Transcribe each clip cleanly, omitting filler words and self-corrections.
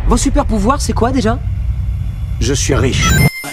Vos super pouvoirs, c'est quoi déjà? Je suis riche.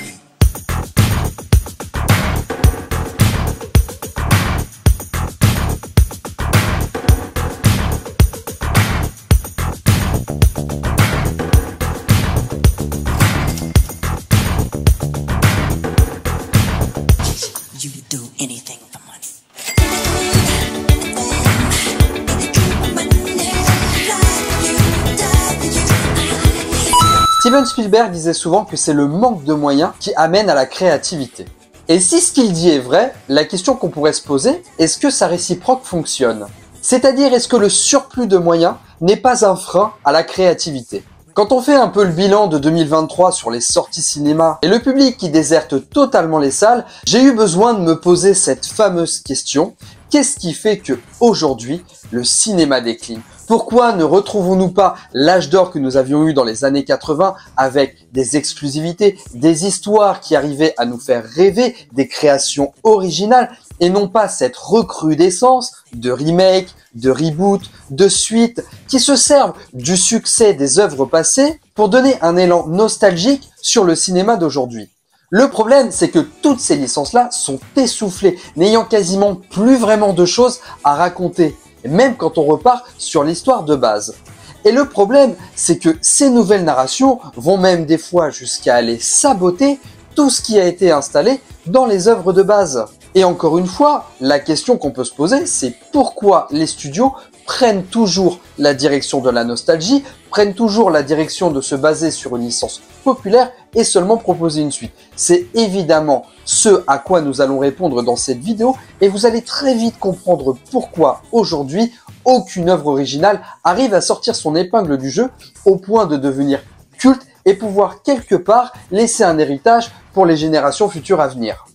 Steven Spielberg disait souvent que c'est le manque de moyens qui amène à la créativité. Et si ce qu'il dit est vrai, la question qu'on pourrait se poser, est-ce que sa réciproque fonctionne? C'est-à-dire, est-ce que le surplus de moyens n'est pas un frein à la créativité? Quand on fait un peu le bilan de 2023 sur les sorties cinéma et le public qui déserte totalement les salles, j'ai eu besoin de me poser cette fameuse question. Qu'est-ce qui fait que aujourd'hui le cinéma décline? Pourquoi ne retrouvons-nous pas l'âge d'or que nous avions eu dans les années 80 avec des exclusivités, des histoires qui arrivaient à nous faire rêver, des créations originales et non pas cette recrudescence de remakes, de reboots, de suites qui se servent du succès des œuvres passées pour donner un élan nostalgique sur le cinéma d'aujourd'hui? Le problème, c'est que toutes ces licences-là sont essoufflées, n'ayant quasiment plus vraiment de choses à raconter, même quand on repart sur l'histoire de base. Et le problème, c'est que ces nouvelles narrations vont même des fois jusqu'à aller saboter tout ce qui a été installé dans les œuvres de base. Et encore une fois, la question qu'on peut se poser, c'est pourquoi les studios prennent toujours la direction de la nostalgie, prennent toujours la direction de se baser sur une licence populaire et seulement proposer une suite. C'est évidemment ce à quoi nous allons répondre dans cette vidéo et vous allez très vite comprendre pourquoi aujourd'hui aucune œuvre originale arrive à sortir son épingle du jeu au point de devenir culte et pouvoir quelque part laisser un héritage pour les générations futures à venir.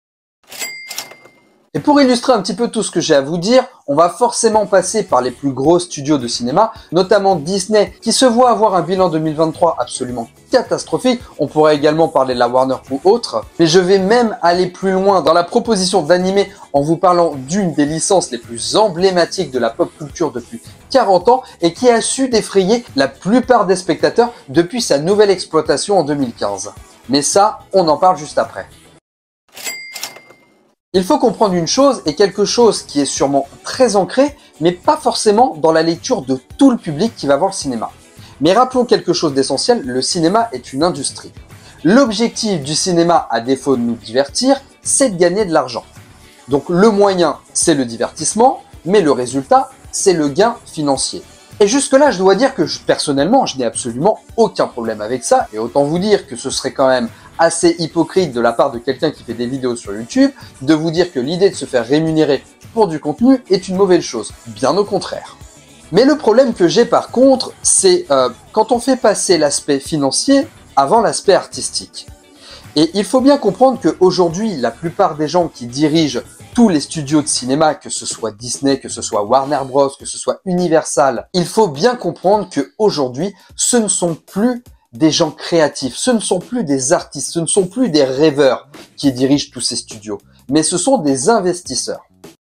Et pour illustrer un petit peu tout ce que j'ai à vous dire, on va forcément passer par les plus gros studios de cinéma, notamment Disney, qui se voit avoir un bilan 2023 absolument catastrophique. On pourrait également parler de la Warner ou autre. Mais je vais même aller plus loin dans la proposition d'animer en vous parlant d'une des licences les plus emblématiques de la pop culture depuis 40 ans et qui a su défrayer la plupart des spectateurs depuis sa nouvelle exploitation en 2015. Mais ça, on en parle juste après. Il faut comprendre une chose et quelque chose qui est sûrement très ancré, mais pas forcément dans la lecture de tout le public qui va voir le cinéma. Mais rappelons quelque chose d'essentiel, le cinéma est une industrie. L'objectif du cinéma, à défaut de nous divertir, c'est de gagner de l'argent. Donc le moyen, c'est le divertissement, mais le résultat, c'est le gain financier. Et jusque-là, je dois dire que personnellement, je n'ai absolument aucun problème avec ça, et autant vous dire que ce serait quand même assez hypocrite de la part de quelqu'un qui fait des vidéos sur YouTube, de vous dire que l'idée de se faire rémunérer pour du contenu est une mauvaise chose, bien au contraire. Mais le problème que j'ai par contre, c'est quand on fait passer l'aspect financier avant l'aspect artistique. Et il faut bien comprendre qu'aujourd'hui, la plupart des gens qui dirigent tous les studios de cinéma, que ce soit Disney, que ce soit Warner Bros, que ce soit Universal, il faut bien comprendre qu'aujourd'hui, ce ne sont plus des gens créatifs, ce ne sont plus des artistes, ce ne sont plus des rêveurs qui dirigent tous ces studios, mais ce sont des investisseurs.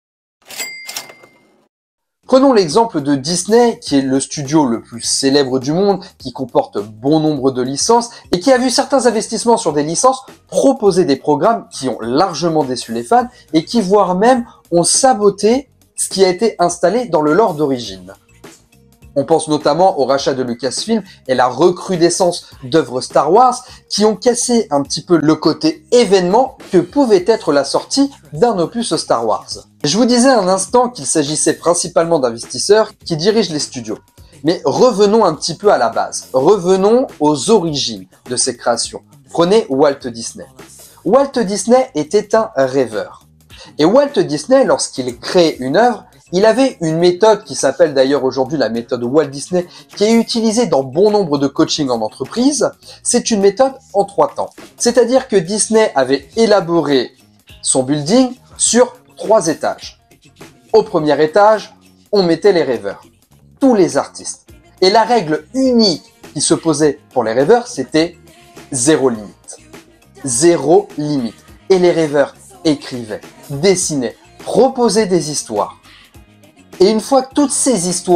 Prenons l'exemple de Disney, qui est le studio le plus célèbre du monde, qui comporte bon nombre de licences, et qui a vu certains investissements sur des licences proposer des programmes qui ont largement déçu les fans, et qui voire même ont saboté ce qui a été installé dans le lore d'origine. On pense notamment au rachat de Lucasfilm et la recrudescence d'œuvres Star Wars qui ont cassé un petit peu le côté événement que pouvait être la sortie d'un opus Star Wars. Je vous disais un instant qu'il s'agissait principalement d'investisseurs qui dirigent les studios. Mais revenons un petit peu à la base. Revenons aux origines de ces créations. Prenez Walt Disney. Walt Disney était un rêveur. Et Walt Disney, lorsqu'il crée une œuvre, il avait une méthode qui s'appelle d'ailleurs aujourd'hui la méthode Walt Disney, qui est utilisée dans bon nombre de coaching en entreprise. C'est une méthode en 3 temps. C'est-à-dire que Disney avait élaboré son building sur 3 étages. Au premier étage, on mettait les rêveurs, tous les artistes. Et la règle unique qui se posait pour les rêveurs, c'était 0 limite. 0 limite. Et les rêveurs écrivaient, dessinaient, proposaient des histoires. Et une fois que toutes ces histoires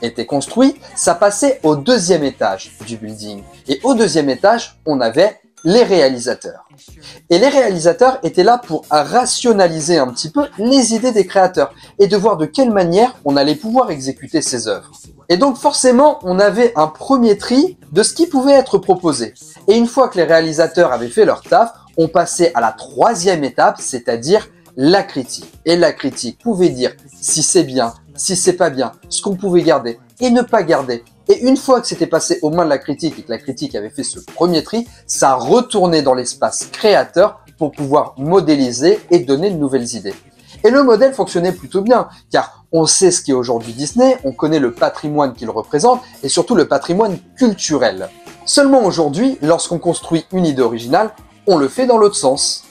était construit, ça passait au deuxième étage du building. Et au deuxième étage, on avait les réalisateurs. Et les réalisateurs étaient là pour rationaliser un petit peu les idées des créateurs et de voir de quelle manière on allait pouvoir exécuter ces œuvres. Et donc forcément, on avait un premier tri de ce qui pouvait être proposé. Et une fois que les réalisateurs avaient fait leur taf, on passait à la troisième étape, c'est-à-dire la critique. Et la critique pouvait dire si c'est bien, si c'est pas bien, ce qu'on pouvait garder et ne pas garder. Et une fois que c'était passé aux mains de la critique et que la critique avait fait ce premier tri, ça retournait dans l'espace créateur pour pouvoir modéliser et donner de nouvelles idées. Et le modèle fonctionnait plutôt bien, car on sait ce qu'est aujourd'hui Disney, on connaît le patrimoine qu'il représente et surtout le patrimoine culturel. Seulement aujourd'hui, lorsqu'on construit une idée originale, on le fait dans l'autre sens.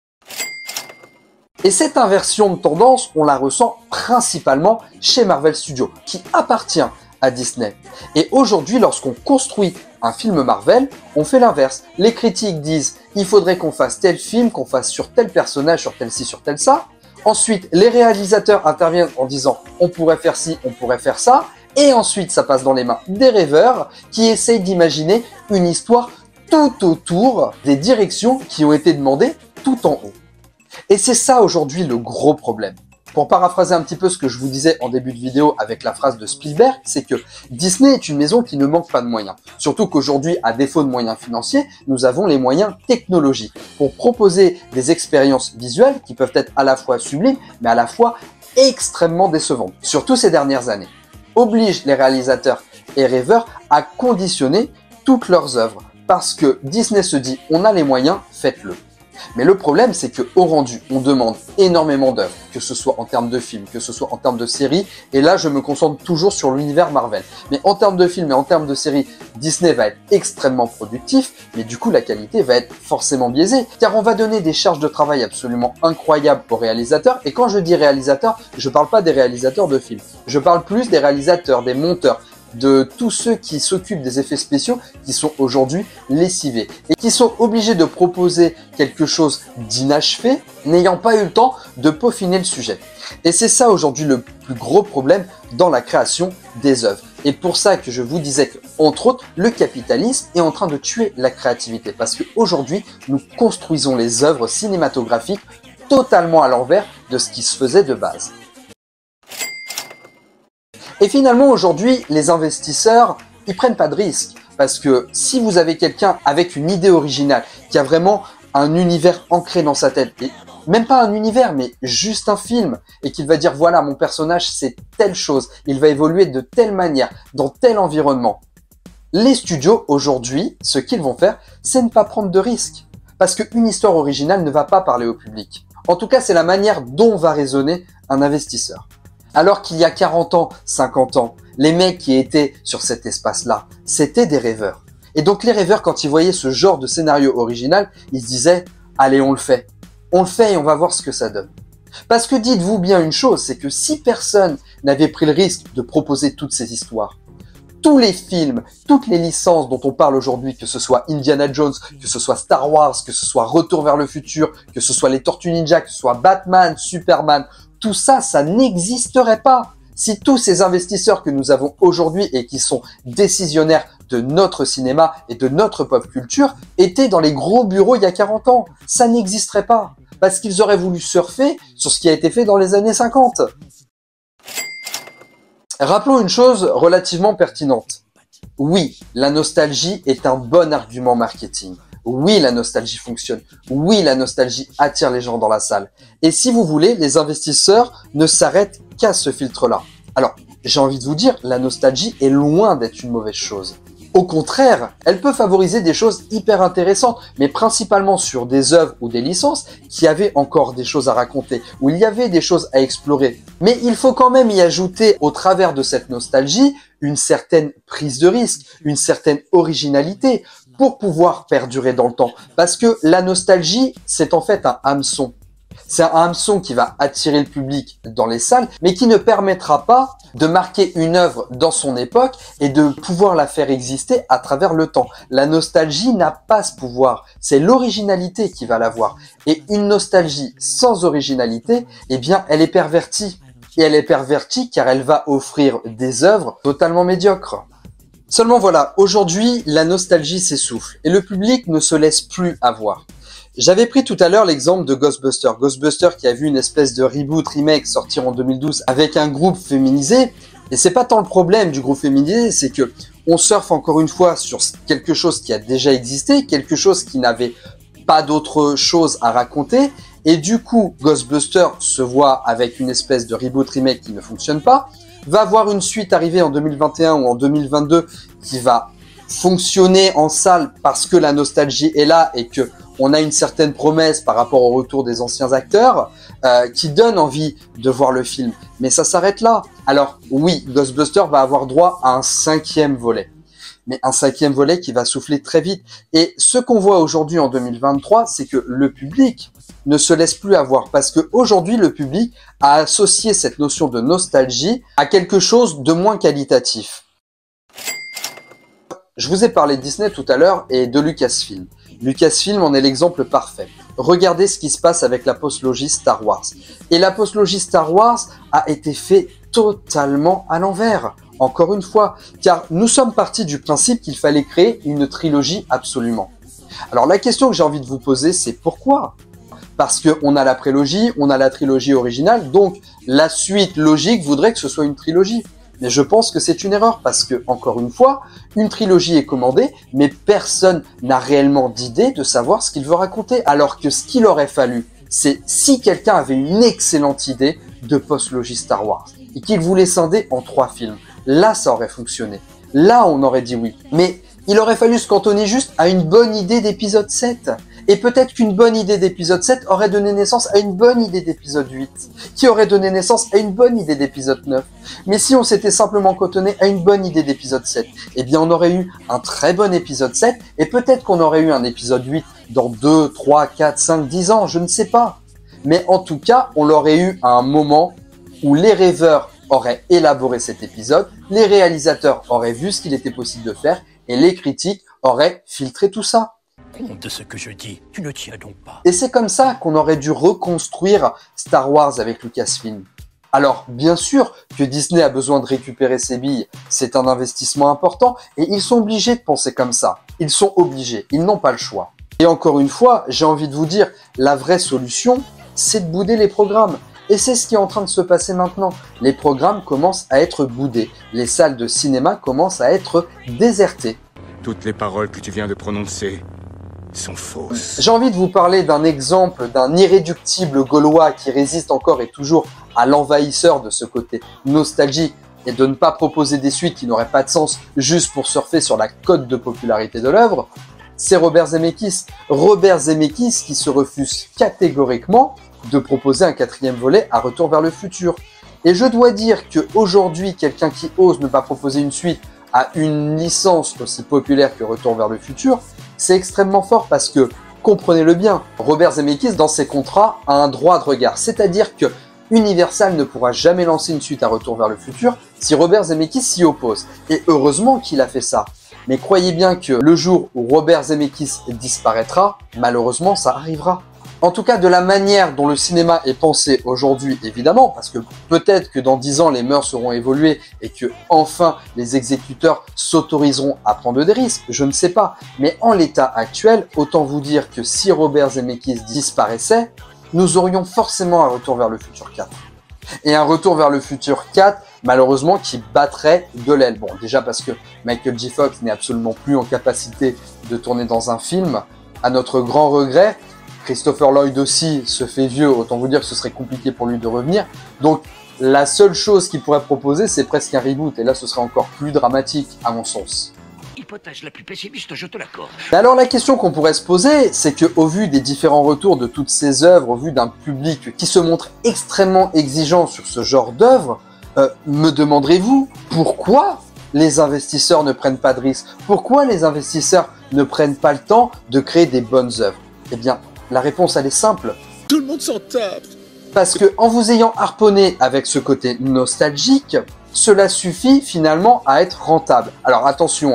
Et cette inversion de tendance, on la ressent principalement chez Marvel Studios, qui appartient à Disney. Et aujourd'hui, lorsqu'on construit un film Marvel, on fait l'inverse. Les critiques disent il faudrait qu'on fasse tel film, qu'on fasse sur tel personnage, sur tel ci, sur tel ça. Ensuite, les réalisateurs interviennent en disant on pourrait faire ci, on pourrait faire ça. Et ensuite, ça passe dans les mains des rêveurs qui essayent d'imaginer une histoire tout autour des directions qui ont été demandées tout en haut. Et c'est ça aujourd'hui le gros problème. Pour paraphraser un petit peu ce que je vous disais en début de vidéo avec la phrase de Spielberg, c'est que Disney est une maison qui ne manque pas de moyens. Surtout qu'aujourd'hui, à défaut de moyens financiers, nous avons les moyens technologiques pour proposer des expériences visuelles qui peuvent être à la fois sublimes, mais à la fois extrêmement décevantes. Surtout ces dernières années. Oblige les réalisateurs et rêveurs à conditionner toutes leurs œuvres. Parce que Disney se dit, on a les moyens, faites-le. Mais le problème, c'est qu'au rendu, on demande énormément d'œuvres, que ce soit en termes de films, que ce soit en termes de séries, et là, je me concentre toujours sur l'univers Marvel. Mais en termes de films et en termes de séries, Disney va être extrêmement productif, mais du coup, la qualité va être forcément biaisée, car on va donner des charges de travail absolument incroyables aux réalisateurs, et quand je dis réalisateurs, je parle pas des réalisateurs de films, je parle plus des réalisateurs, des monteurs, de tous ceux qui s'occupent des effets spéciaux qui sont aujourd'hui lessivés et qui sont obligés de proposer quelque chose d'inachevé, n'ayant pas eu le temps de peaufiner le sujet. Et c'est ça aujourd'hui le plus gros problème dans la création des œuvres. Et pour ça que je vous disais que, entre autres, le capitalisme est en train de tuer la créativité parce qu'aujourd'hui, nous construisons les œuvres cinématographiques totalement à l'envers de ce qui se faisait de base. Et finalement, aujourd'hui, les investisseurs, ils prennent pas de risques. Parce que si vous avez quelqu'un avec une idée originale, qui a vraiment un univers ancré dans sa tête, et même pas un univers, mais juste un film, et qu'il va dire, voilà, mon personnage, c'est telle chose, il va évoluer de telle manière, dans tel environnement. Les studios, aujourd'hui, ce qu'ils vont faire, c'est ne pas prendre de risques. Parce qu'une histoire originale ne va pas parler au public. En tout cas, c'est la manière dont va raisonner un investisseur. Alors qu'il y a 40 ans, 50 ans, les mecs qui étaient sur cet espace-là, c'était des rêveurs. Et donc les rêveurs, quand ils voyaient ce genre de scénario original, ils se disaient « Allez, on le fait. On le fait et on va voir ce que ça donne. » Parce que dites-vous bien une chose, c'est que si personne n'avait pris le risque de proposer toutes ces histoires, tous les films, toutes les licences dont on parle aujourd'hui, que ce soit Indiana Jones, que ce soit Star Wars, que ce soit Retour vers le futur, que ce soit les Tortues Ninja, que ce soit Batman, Superman, tout ça, ça n'existerait pas si tous ces investisseurs que nous avons aujourd'hui et qui sont décisionnaires de notre cinéma et de notre pop culture étaient dans les gros bureaux il y a 40 ans. Ça n'existerait pas parce qu'ils auraient voulu surfer sur ce qui a été fait dans les années 50. Rappelons une chose relativement pertinente. Oui, la nostalgie est un bon argument marketing. Oui, la nostalgie fonctionne. Oui, la nostalgie attire les gens dans la salle. Et si vous voulez, les investisseurs ne s'arrêtent qu'à ce filtre-là. Alors, j'ai envie de vous dire, la nostalgie est loin d'être une mauvaise chose. Au contraire, elle peut favoriser des choses hyper intéressantes, mais principalement sur des œuvres ou des licences qui avaient encore des choses à raconter, où il y avait des choses à explorer. Mais il faut quand même y ajouter, au travers de cette nostalgie, une certaine prise de risque, une certaine originalité, pour pouvoir perdurer dans le temps. Parce que la nostalgie, c'est en fait un hameçon. C'est un hameçon qui va attirer le public dans les salles, mais qui ne permettra pas de marquer une œuvre dans son époque et de pouvoir la faire exister à travers le temps. La nostalgie n'a pas ce pouvoir. C'est l'originalité qui va l'avoir. Et une nostalgie sans originalité, eh bien, elle est pervertie. et elle est pervertie car elle va offrir des œuvres totalement médiocres. Seulement voilà, aujourd'hui, la nostalgie s'essouffle et le public ne se laisse plus avoir. J'avais pris tout à l'heure l'exemple de Ghostbusters. Ghostbusters qui a vu une espèce de reboot remake sortir en 2012 avec un groupe féminisé. Et c'est pas tant le problème du groupe féminisé, c'est que on surfe encore une fois sur quelque chose qui a déjà existé, quelque chose qui n'avait pas d'autre chose à raconter. Et du coup, Ghostbusters se voit avec une espèce de reboot remake qui ne fonctionne pas, va avoir une suite arriver en 2021 ou en 2022 qui va fonctionner en salle parce que la nostalgie est là et que on a une certaine promesse par rapport au retour des anciens acteurs qui donne envie de voir le film. Mais ça s'arrête là. Alors oui, Ghostbusters va avoir droit à un 5e volet. Mais un 5e volet qui va souffler très vite. Et ce qu'on voit aujourd'hui en 2023, c'est que le public ne se laisse plus avoir. Parce qu'aujourd'hui, le public a associé cette notion de nostalgie à quelque chose de moins qualitatif. Je vous ai parlé de Disney tout à l'heure et de Lucasfilm. Lucasfilm en est l'exemple parfait. Regardez ce qui se passe avec la postlogie Star Wars. Et la postlogie Star Wars a été faite totalement à l'envers. Encore une fois, car nous sommes partis du principe qu'il fallait créer une trilogie absolument. Alors la question que j'ai envie de vous poser, c'est pourquoi ? Parce qu'on a la prélogie, on a la trilogie originale, donc la suite logique voudrait que ce soit une trilogie. Mais je pense que c'est une erreur parce que, encore une fois, une trilogie est commandée, mais personne n'a réellement d'idée de savoir ce qu'il veut raconter. Alors que ce qu'il aurait fallu, c'est si quelqu'un avait une excellente idée de post-logie Star Wars et qu'il voulait scinder en 3 films. Là, ça aurait fonctionné. Là, on aurait dit oui. Mais il aurait fallu se cantonner juste à une bonne idée d'épisode 7. Et peut-être qu'une bonne idée d'épisode 7 aurait donné naissance à une bonne idée d'épisode 8, qui aurait donné naissance à une bonne idée d'épisode 9. Mais si on s'était simplement cantonné à une bonne idée d'épisode 7, eh bien on aurait eu un très bon épisode 7, et peut-être qu'on aurait eu un épisode 8 dans 2, 3, 4, 5, 10 ans, je ne sais pas. Mais en tout cas, on l'aurait eu à un moment où les rêveurs auraient élaboré cet épisode, les réalisateurs auraient vu ce qu'il était possible de faire, et les critiques auraient filtré tout ça. Compte de ce que je dis, tu ne tiens donc pas. Et c'est comme ça qu'on aurait dû reconstruire Star Wars avec Lucasfilm. Alors, bien sûr que Disney a besoin de récupérer ses billes, c'est un investissement important, et ils sont obligés de penser comme ça. Ils sont obligés, ils n'ont pas le choix. Et encore une fois, j'ai envie de vous dire, la vraie solution, c'est de bouder les programmes. Et c'est ce qui est en train de se passer maintenant. Les programmes commencent à être boudés. Les salles de cinéma commencent à être désertées. Toutes les paroles que tu viens de prononcer sont fausses. J'ai envie de vous parler d'un exemple d'un irréductible Gaulois qui résiste encore et toujours à l'envahisseur de ce côté nostalgique et de ne pas proposer des suites qui n'auraient pas de sens juste pour surfer sur la cote de popularité de l'œuvre. C'est Robert Zemeckis. Robert Zemeckis qui se refuse catégoriquement de proposer un 4e volet à Retour vers le futur. Et je dois dire qu'aujourd'hui, quelqu'un qui ose ne pas proposer une suite à une licence aussi populaire que Retour vers le futur, c'est extrêmement fort parce que, comprenez-le bien, Robert Zemeckis, dans ses contrats, a un droit de regard. C'est-à-dire que Universal ne pourra jamais lancer une suite à Retour vers le futur si Robert Zemeckis s'y oppose. Et heureusement qu'il a fait ça. Mais croyez bien que le jour où Robert Zemeckis disparaîtra, malheureusement, ça arrivera. En tout cas, de la manière dont le cinéma est pensé aujourd'hui, évidemment, parce que peut-être que dans 10 ans, les mœurs seront évoluées et que, enfin, les exécuteurs s'autoriseront à prendre des risques, je ne sais pas. Mais en l'état actuel, autant vous dire que si Robert Zemeckis disparaissait, nous aurions forcément un Retour vers le futur 4. Et un Retour vers le futur 4, malheureusement, qui battrait de l'aile. Bon, déjà parce que Michael J. Fox n'est absolument plus en capacité de tourner dans un film, à notre grand regret. Christopher Lloyd aussi se fait vieux, autant vous dire que ce serait compliqué pour lui de revenir. Donc la seule chose qu'il pourrait proposer, c'est presque un reboot, et là ce serait encore plus dramatique à mon sens. Hypothèse la plus pessimiste, je te l'accorde. Alors la question qu'on pourrait se poser, c'est que au vu des différents retours de toutes ces œuvres, au vu d'un public qui se montre extrêmement exigeant sur ce genre d'œuvre, me demanderez-vous pourquoi les investisseurs ne prennent pas de risques? Pourquoi les investisseurs ne prennent pas le temps de créer des bonnes œuvres? Eh bien, la réponse, elle est simple. Tout le monde s'en tape. Parce que en vous ayant harponné avec ce côté nostalgique, cela suffit finalement à être rentable. Alors attention, hein,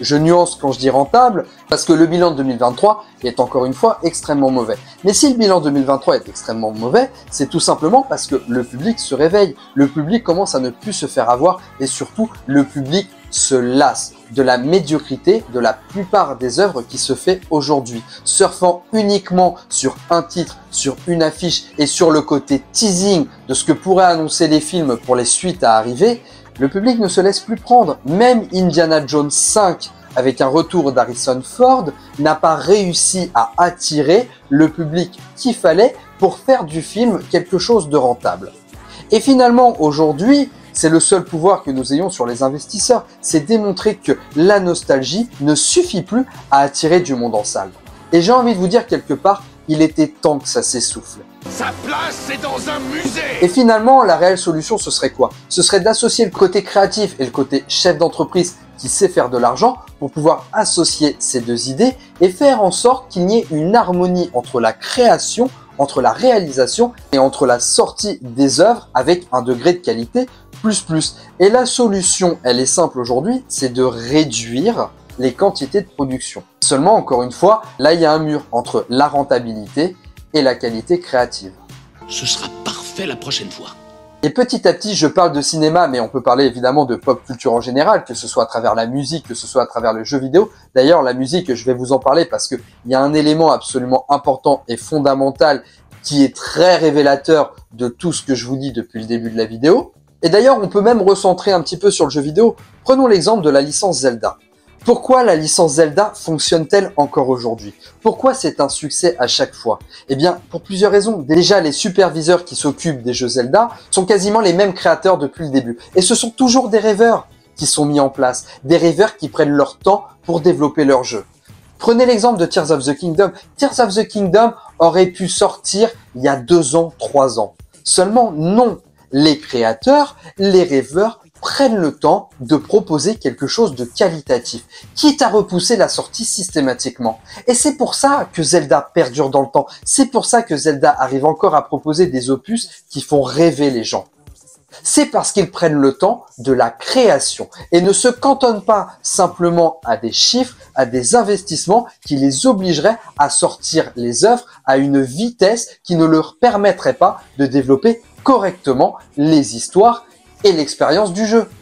Je nuance quand je dis rentable, parce que le bilan de 2023 est encore une fois extrêmement mauvais. Mais si le bilan 2023 est extrêmement mauvais, c'est tout simplement parce que le public se réveille, le public commence à ne plus se faire avoir et surtout le public se lasse de la médiocrité de la plupart des œuvres qui se fait aujourd'hui. Surfant uniquement sur un titre, sur une affiche et sur le côté teasing de ce que pourraient annoncer les films pour les suites à arriver, le public ne se laisse plus prendre. Même Indiana Jones 5, avec un retour d'Harrison Ford, n'a pas réussi à attirer le public qu'il fallait pour faire du film quelque chose de rentable. Et finalement, aujourd'hui, c'est le seul pouvoir que nous ayons sur les investisseurs, c'est démontrer que la nostalgie ne suffit plus à attirer du monde en salle. Et j'ai envie de vous dire quelque part, il était temps que ça s'essouffle. Sa place, c'est dans un musée! Et finalement, la réelle solution, ce serait quoi? Ce serait d'associer le côté créatif et le côté chef d'entreprise qui sait faire de l'argent pour pouvoir associer ces deux idées et faire en sorte qu'il y ait une harmonie entre la création, entre la réalisation et entre la sortie des œuvres avec un degré de qualité plus. Et la solution, elle est simple aujourd'hui, c'est de réduire les quantités de production. Seulement, encore une fois, là, il y a un mur entre la rentabilité et la qualité créative. Ce sera parfait la prochaine fois. Et petit à petit, je parle de cinéma, mais on peut parler évidemment de pop culture en général, que ce soit à travers la musique, que ce soit à travers le jeu vidéo. D'ailleurs, la musique, je vais vous en parler parce qu'il y a un élément absolument important et fondamental qui est très révélateur de tout ce que je vous dis depuis le début de la vidéo. Et d'ailleurs, on peut même recentrer un petit peu sur le jeu vidéo. Prenons l'exemple de la licence Zelda. Pourquoi la licence Zelda fonctionne-t-elle encore aujourd'hui? Pourquoi c'est un succès à chaque fois? Eh bien, pour plusieurs raisons. Déjà, les superviseurs qui s'occupent des jeux Zelda sont quasiment les mêmes créateurs depuis le début. Et ce sont toujours des rêveurs qui sont mis en place. Des rêveurs qui prennent leur temps pour développer leur jeu. Prenez l'exemple de Tears of the Kingdom. Tears of the Kingdom aurait pu sortir il y a 2 ans, 3 ans. Seulement, non. Les créateurs, les rêveurs prennent le temps de proposer quelque chose de qualitatif, quitte à repousser la sortie systématiquement. Et c'est pour ça que Zelda perdure dans le temps. C'est pour ça que Zelda arrive encore à proposer des opus qui font rêver les gens. C'est parce qu'ils prennent le temps de la création et ne se cantonnent pas simplement à des chiffres, à des investissements qui les obligeraient à sortir les œuvres à une vitesse qui ne leur permettrait pas de développer correctement les histoires et l'expérience du jeu.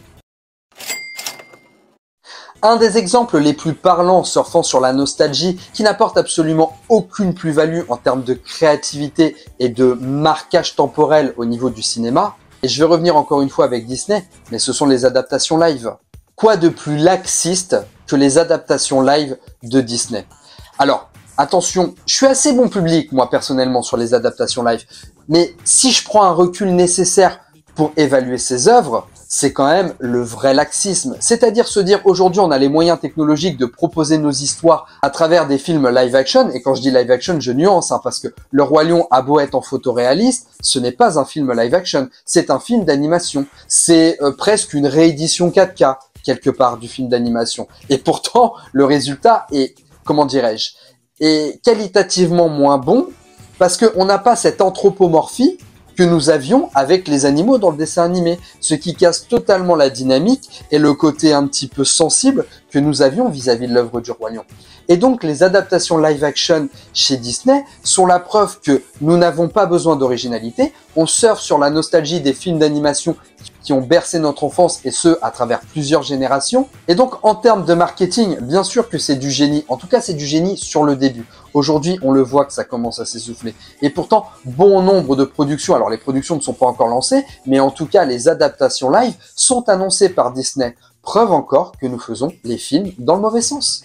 Un des exemples les plus parlants surfant sur la nostalgie qui n'apporte absolument aucune plus-value en termes de créativité et de marquage temporel au niveau du cinéma, et je vais revenir encore une fois avec Disney, mais ce sont les adaptations live. Quoi de plus laxiste que les adaptations live de Disney? Alors, attention, je suis assez bon public, moi, personnellement, sur les adaptations live. Mais si je prends un recul nécessaire pour évaluer ces œuvres, c'est quand même le vrai laxisme. C'est-à-dire se dire, aujourd'hui, on a les moyens technologiques de proposer nos histoires à travers des films live action. Et quand je dis live action, je nuance, parce que Le Roi Lion a beau être en photoréaliste, ce n'est pas un film live action, c'est un film d'animation. C'est presque une réédition 4K, quelque part, du film d'animation. Et pourtant, le résultat est, comment dirais-je, est qualitativement moins bon parce qu'on n'a pas cette anthropomorphie que nous avions avec les animaux dans le dessin animé, ce qui casse totalement la dynamique et le côté un petit peu sensible que nous avions vis-à-vis de l'œuvre du Roi Lion. Et donc les adaptations live action chez Disney sont la preuve que nous n'avons pas besoin d'originalité, on surfe sur la nostalgie des films d'animation qui ont bercé notre enfance et ce à travers plusieurs générations. Et donc en termes de marketing, bien sûr que c'est du génie, en tout cas c'est du génie sur le début. Aujourd'hui, on le voit que ça commence à s'essouffler. Et pourtant, bon nombre de productions, alors les productions ne sont pas encore lancées, mais en tout cas les adaptations live sont annoncées par Disney. Preuve encore que nous faisons les films dans le mauvais sens.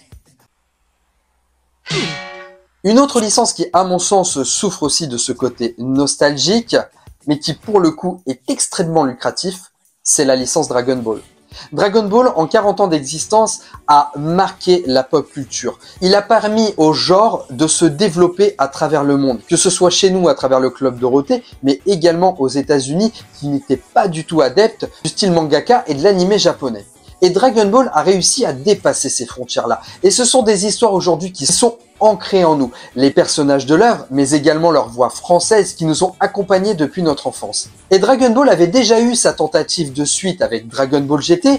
Une autre licence qui, à mon sens, souffre aussi de ce côté nostalgique, mais qui pour le coup est extrêmement lucratif, c'est la licence Dragon Ball. Dragon Ball, en 40 ans d'existence, a marqué la pop culture. Il a permis au genre de se développer à travers le monde, que ce soit chez nous à travers le Club Dorothée, mais également aux États-Unis qui n'étaient pas du tout adeptes du style mangaka et de l'anime japonais. Et Dragon Ball a réussi à dépasser ces frontières-là. Et ce sont des histoires aujourd'hui qui sont ancrées en nous. Les personnages de l'œuvre, mais également leurs voix françaises qui nous ont accompagnés depuis notre enfance. Et Dragon Ball avait déjà eu sa tentative de suite avec Dragon Ball GT,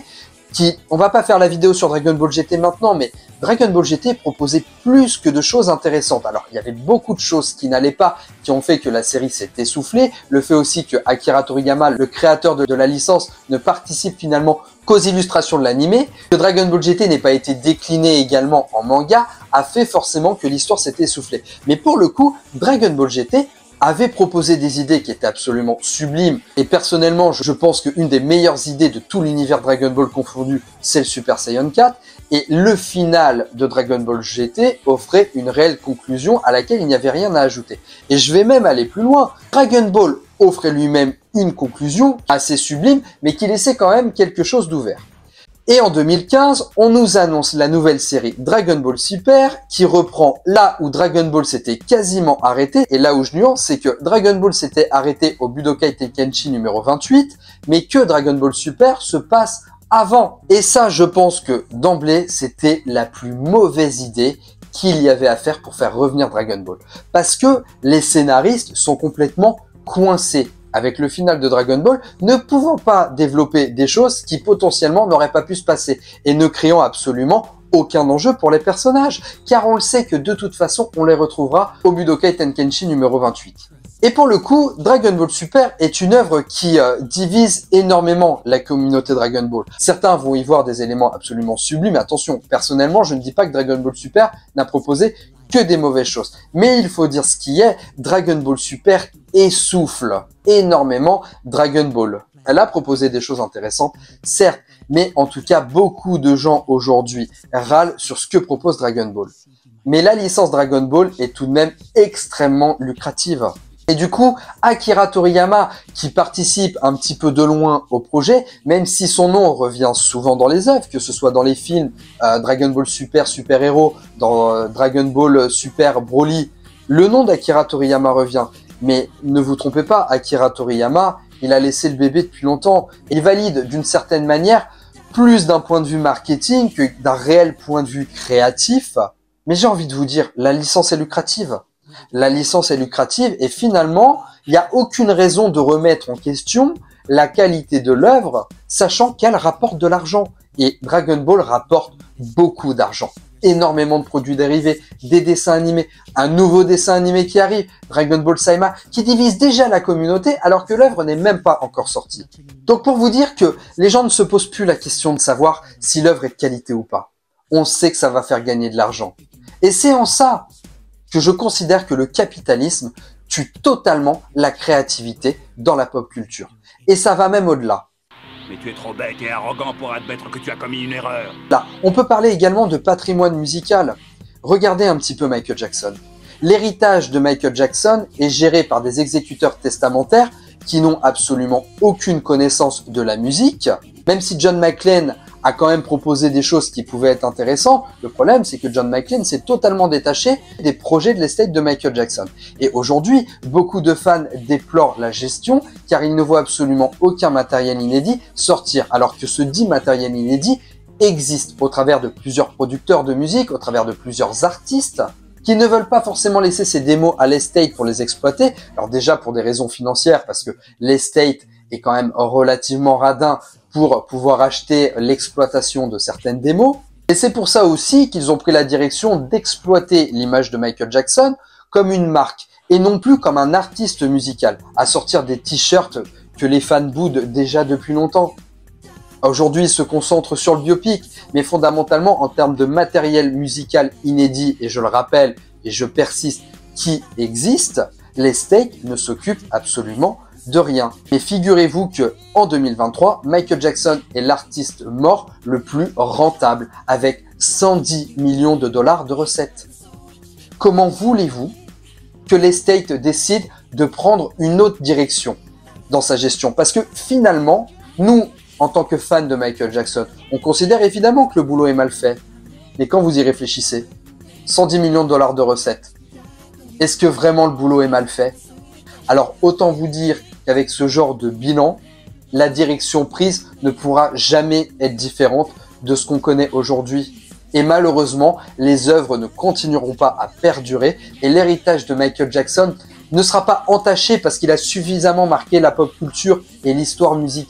on va pas faire la vidéo sur Dragon Ball GT maintenant, mais Dragon Ball GT proposait plus que de choses intéressantes. Alors, il y avait beaucoup de choses qui n'allaient pas, qui ont fait que la série s'est essoufflée. Le fait aussi que Akira Toriyama, le créateur de la licence, ne participe finalement qu'aux illustrations de l'animé. Que Dragon Ball GT n'ait pas été décliné également en manga, a fait forcément que l'histoire s'est essoufflée. Mais pour le coup, Dragon Ball GT avait proposé des idées qui étaient absolument sublimes. Et personnellement, je pense qu'une des meilleures idées de tout l'univers Dragon Ball confondu, c'est le Super Saiyan 4. Et le final de Dragon Ball GT offrait une réelle conclusion à laquelle il n'y avait rien à ajouter. Et je vais même aller plus loin. Dragon Ball offrait lui-même une conclusion assez sublime, mais qui laissait quand même quelque chose d'ouvert. Et en 2015, on nous annonce la nouvelle série Dragon Ball Super qui reprend là où Dragon Ball s'était quasiment arrêté. Et là où je nuance, c'est que Dragon Ball s'était arrêté au Budokai Tenkaichi numéro 28, mais que Dragon Ball Super se passe avant. Et ça, je pense que d'emblée, c'était la plus mauvaise idée qu'il y avait à faire pour faire revenir Dragon Ball. Parce que les scénaristes sont complètement coincés avec le final de Dragon Ball, ne pouvant pas développer des choses qui potentiellement n'auraient pas pu se passer et ne créant absolument aucun enjeu pour les personnages, car on le sait que de toute façon, on les retrouvera au Budokai Tenkaichi numéro 28. Et pour le coup, Dragon Ball Super est une œuvre qui divise énormément la communauté Dragon Ball. Certains vont y voir des éléments absolument sublimes, mais attention, personnellement, je ne dis pas que Dragon Ball Super n'a proposé que des mauvaises choses. Mais il faut dire ce qui est, Dragon Ball Super essouffle énormément Dragon Ball. Elle a proposé des choses intéressantes, certes, mais en tout cas, beaucoup de gens aujourd'hui râlent sur ce que propose Dragon Ball. Mais la licence Dragon Ball est tout de même extrêmement lucrative. Et du coup, Akira Toriyama, qui participe un petit peu de loin au projet, même si son nom revient souvent dans les œuvres, que ce soit dans les films Dragon Ball Super, Super Hero, dans Dragon Ball Super Broly, le nom d'Akira Toriyama revient. Mais ne vous trompez pas, Akira Toriyama, il a laissé le bébé depuis longtemps. Il valide d'une certaine manière plus d'un point de vue marketing que d'un réel point de vue créatif. Mais j'ai envie de vous dire, la licence est lucrative. La licence est lucrative et finalement, il n'y a aucune raison de remettre en question la qualité de l'œuvre, sachant qu'elle rapporte de l'argent. Et Dragon Ball rapporte beaucoup d'argent. Énormément de produits dérivés, des dessins animés, un nouveau dessin animé qui arrive, Dragon Ball Saima, qui divise déjà la communauté alors que l'œuvre n'est même pas encore sortie. Donc pour vous dire que les gens ne se posent plus la question de savoir si l'œuvre est de qualité ou pas. On sait que ça va faire gagner de l'argent. Et c'est en ça que je considère que le capitalisme tue totalement la créativité dans la pop culture. Et ça va même au-delà. Mais tu es trop bête et arrogant pour admettre que tu as commis une erreur. Là, on peut parler également de patrimoine musical. Regardez un petit peu Michael Jackson. L'héritage de Michael Jackson est géré par des exécuteurs testamentaires qui n'ont absolument aucune connaissance de la musique. Même si John McClane a quand même proposé des choses qui pouvaient être intéressantes, le problème c'est que John McClane s'est totalement détaché des projets de l'estate de Michael Jackson. Et aujourd'hui, beaucoup de fans déplorent la gestion car ils ne voient absolument aucun matériel inédit sortir, alors que ce dit matériel inédit existe au travers de plusieurs producteurs de musique, au travers de plusieurs artistes qui ne veulent pas forcément laisser ces démos à l'estate pour les exploiter. Alors déjà pour des raisons financières, parce que l'estate est quand même relativement radin pour pouvoir acheter l'exploitation de certaines démos. Et c'est pour ça aussi qu'ils ont pris la direction d'exploiter l'image de Michael Jackson comme une marque et non plus comme un artiste musical, à sortir des t-shirts que les fans boudent déjà depuis longtemps. Aujourd'hui, ils se concentrent sur le biopic, mais fondamentalement, en termes de matériel musical inédit, et je le rappelle, et je persiste, qui existe, l'estate ne s'occupe absolument de rien. Et figurez-vous que en 2023, Michael Jackson est l'artiste mort le plus rentable, avec 110 millions de dollars de recettes. Comment voulez-vous que l'estate décide de prendre une autre direction dans sa gestion? Parce que finalement, nous, en tant que fans de Michael Jackson, on considère évidemment que le boulot est mal fait. Mais quand vous y réfléchissez, 110 millions de dollars de recettes, est-ce que vraiment le boulot est mal fait? Alors autant vous dire qu'avec ce genre de bilan, la direction prise ne pourra jamais être différente de ce qu'on connaît aujourd'hui. Et malheureusement, les œuvres ne continueront pas à perdurer et l'héritage de Michael Jackson ne sera pas entaché parce qu'il a suffisamment marqué la pop culture et l'histoire musicale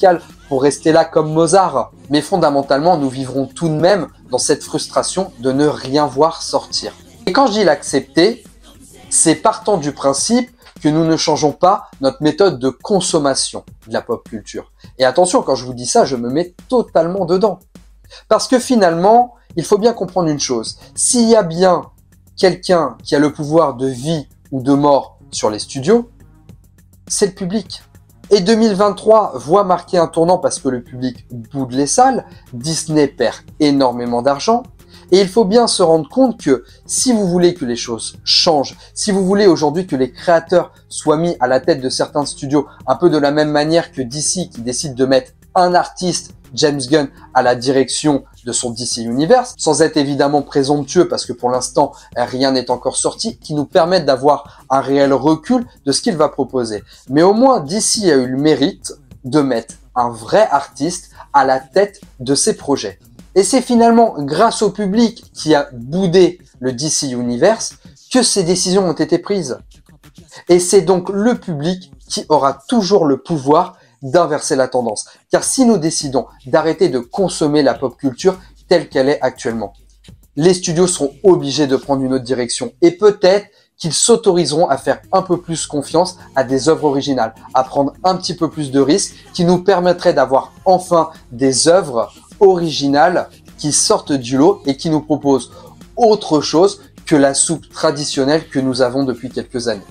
pour rester là comme Mozart. Mais fondamentalement, nous vivrons tout de même dans cette frustration de ne rien voir sortir. Et quand je dis l'accepter, c'est partant du principe que nous ne changeons pas notre méthode de consommation de la pop culture. Et attention, quand je vous dis ça, je me mets totalement dedans. Parce que finalement, il faut bien comprendre une chose. S'il y a bien quelqu'un qui a le pouvoir de vie ou de mort sur les studios, c'est le public. Et 2023 voit marquer un tournant parce que le public boude les salles, Disney perd énormément d'argent, et il faut bien se rendre compte que si vous voulez que les choses changent, si vous voulez aujourd'hui que les créateurs soient mis à la tête de certains studios, un peu de la même manière que DC qui décide de mettre un artiste, James Gunn, à la direction de son DC Universe, sans être évidemment présomptueux parce que pour l'instant rien n'est encore sorti, qui nous permettent d'avoir un réel recul de ce qu'il va proposer. Mais au moins DC a eu le mérite de mettre un vrai artiste à la tête de ses projets. Et c'est finalement grâce au public qui a boudé le DC Universe que ces décisions ont été prises. Et c'est donc le public qui aura toujours le pouvoir d'inverser la tendance. Car si nous décidons d'arrêter de consommer la pop culture telle qu'elle est actuellement, les studios seront obligés de prendre une autre direction. Et peut-être qu'ils s'autoriseront à faire un peu plus confiance à des œuvres originales, à prendre un petit peu plus de risques qui nous permettraient d'avoir enfin des œuvres originales qui sortent du lot et qui nous proposent autre chose que la soupe traditionnelle que nous avons depuis quelques années.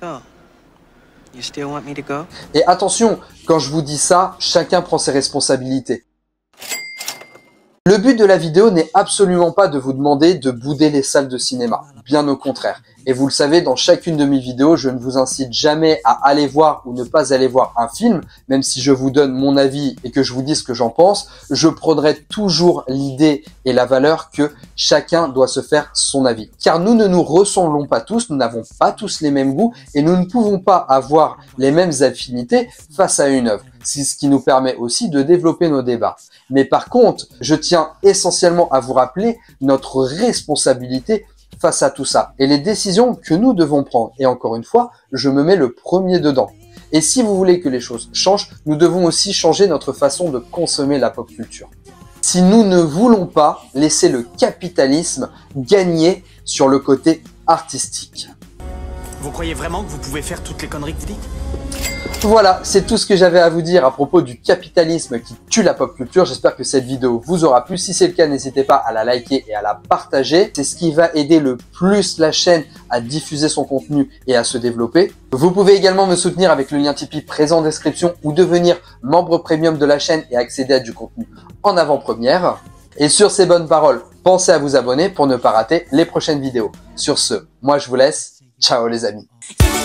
You still want me to go? Et attention, quand je vous dis ça, chacun prend ses responsabilités. Le but de la vidéo n'est absolument pas de vous demander de bouder les salles de cinéma, bien au contraire. Et vous le savez, dans chacune de mes vidéos, je ne vous incite jamais à aller voir ou ne pas aller voir un film, même si je vous donne mon avis et que je vous dis ce que j'en pense, je prendrai toujours l'idée et la valeur que chacun doit se faire son avis. Car nous ne nous ressemblons pas tous, nous n'avons pas tous les mêmes goûts et nous ne pouvons pas avoir les mêmes affinités face à une œuvre. C'est ce qui nous permet aussi de développer nos débats. Mais par contre, je tiens essentiellement à vous rappeler notre responsabilité face à tout ça et les décisions que nous devons prendre. Et encore une fois, je me mets le premier dedans. Et si vous voulez que les choses changent, nous devons aussi changer notre façon de consommer la pop culture. Si nous ne voulons pas laisser le capitalisme gagner sur le côté artistique. Vous croyez vraiment que vous pouvez faire toutes les conneries que vous dites ? Voilà, c'est tout ce que j'avais à vous dire à propos du capitalisme qui tue la pop culture. J'espère que cette vidéo vous aura plu. Si c'est le cas, n'hésitez pas à la liker et à la partager. C'est ce qui va aider le plus la chaîne à diffuser son contenu et à se développer. Vous pouvez également me soutenir avec le lien Tipeee présent en description ou devenir membre premium de la chaîne et accéder à du contenu en avant-première. Et sur ces bonnes paroles, pensez à vous abonner pour ne pas rater les prochaines vidéos. Sur ce, moi je vous laisse. Ciao les amis.